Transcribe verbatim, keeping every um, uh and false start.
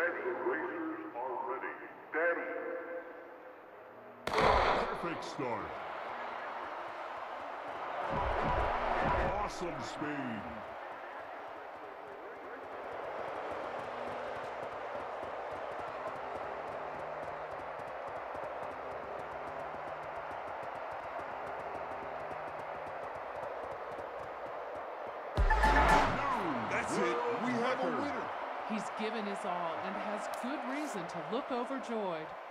Ready. Racers are ready. Steady. Perfect start. Awesome speed. That's it. We have a winner. He's given his all and has good reason to look overjoyed.